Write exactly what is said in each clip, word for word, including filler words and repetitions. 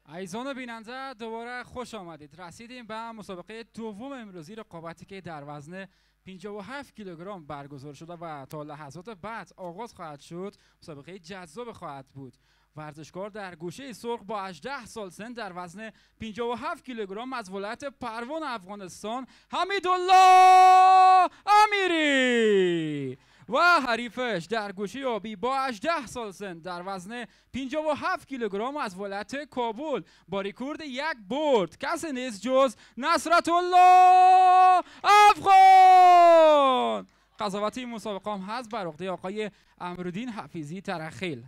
عزیزان بیننده دوباره خوش آمدید. رسیدیم به مسابقه دوم امروزی رقابتی که در وزن پنجاه و هفت کیلوگرم برگزار شده و تا لحظات بعد آغاز خواهد شد. مسابقه جذاب خواهد بود. ورزشکار در گوشه سرخ با هجده سال سن در وزن پنجاه و هفت کیلوگرم از ولایت پروان افغانستان، حمیدالله امیری و حریفش در گوشه آبی با هجده سال سن در وزن پنجاه و هفت کیلوگرم از ولایت کابل با رکورد یک برد کسی نیست جز نصرت الله افغان. قضاوت این مسابقه هم هست بر عهده آقای امرالدین حفیظی ترخیل.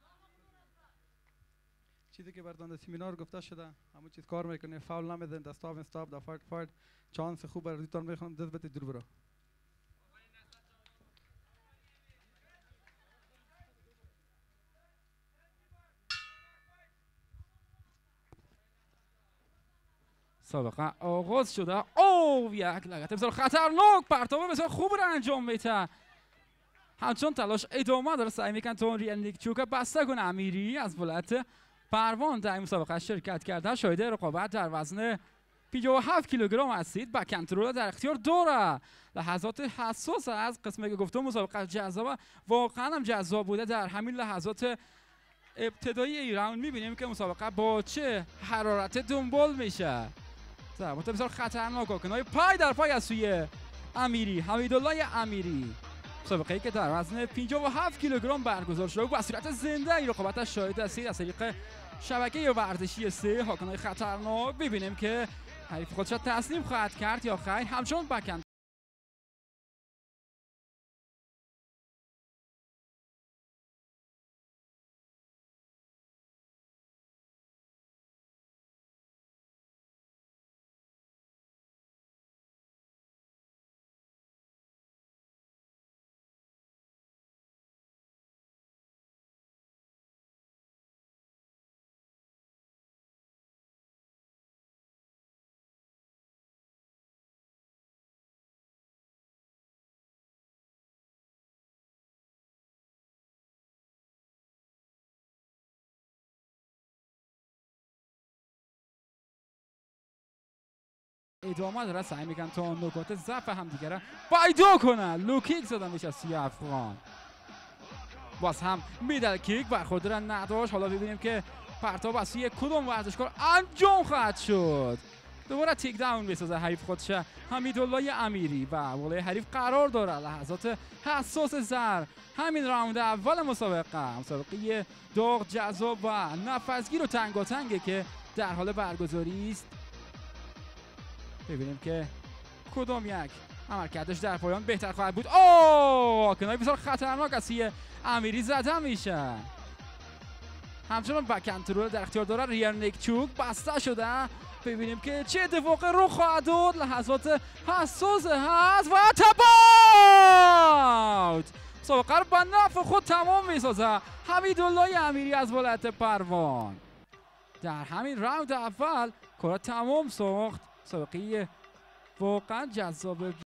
چیزی که بردان سیمینار گفته شده همون چیز کار میکنه، فاول نمیدن، دستاف استاپ دا فایت فایت چانس خوب برای تان میخوام دست بده دور برو. مسابقه آغاز شده. او یک لگت بسیار خطرناک، پرتاب بسیار خوب را انجام میده. همچون تلاش ادامه داره، سعی میکن تا اون ریال چوکه بسته کنه. امیری از ولایت پروان در این مسابقه شرکت کرده. شاهد رقابت در وزن پنجاه و هفت کیلوگرم هستید. با کنترل در اختیار داره. لحظات حساس از قسمتی که گفتم مسابقه جذاب، واقعا هم جذاب بوده. در همین لحظات ابتدایی ای راوند میبینیم که مسابقه با چه حرارت دنبال میشه. ضربات بسیار خطرناک، کنای پای در پای از سوی امیری، حمیدالله امیری. مسابقه ای که در وزن پنجاه و هفت کیلوگرم برگزار شده و به صورت زنده این رقابت شاهد هستید از طریق شبکه ورزشی سه. هاکنای خطرناک ببینیم که حریف خودش تسلیم خواهد کرد یا خیر. همچون بکن ادامه داره، سعی میکنن تا نکات ضعف همدیگه را پیدا کنن. لو کیک زدن میشه از سوی افغان. باز هم میدل کیک برخورد را نداشت. حالا ببینیم که پرتاب از سوی کدوم ورزشکار انجام خواهد شد. دوباره تیک داون میسازه حریف خودش حمیدالله امیری و والای حریف قرار داره. لحظات حساس زر همین راوند اول مسابقه. مسابقه داغ، جذاب و نفسگیر و تنگاتنگه که در حال برگزاری است. ببینیم که کدام یک عملکردش در پایان بهتر خواهد بود. اوه کنای بسیار خطرناک از سوی امیری زده میشه. همچنان بک کنترل در اختیار داره. ریال نیک چوک بسته شده. ببینیم که چه اتفاقی رخ خواهد داد. لحظات حساس هست و تباوت مسابقه رو به نفع خود تمام میسازه حمیدالله امیری از ولایت پروان. در همین راوند اول کار تمام ساخت. مسابقه واقعا جذاب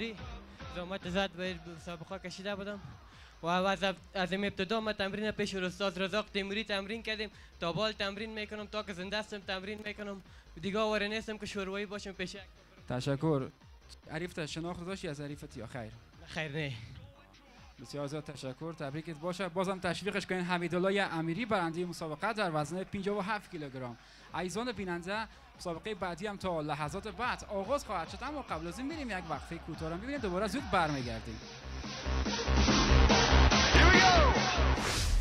تیموری زحمت زد و مسابقه کشیده بودم و از از ابتدا ما تمرین پیش استاد رزاق تیموری تمرین کردیم تا بال تمرین میکنم تا که زنده هستم تمرین میکنم دیگه آواره نیستم که شوروایی باشم پیش. تشکر. عریف شناخت داشتی از عریفت یا خیر؟ خیر نه. بسیار زیاد تشکر. تبریکت باشه. بازم تشویقش کنین. حمیدالله امیری برنده مسابقه در وزن پنجاه و هفت کیلوگرم. عزیزان بیننده مسابقه بعدی هم تا لحظات بعد آغاز خواهد شد، اما قبل از این میریم یک وقفه کوتاه رو ببینیم، دوباره زود برمیگردیم.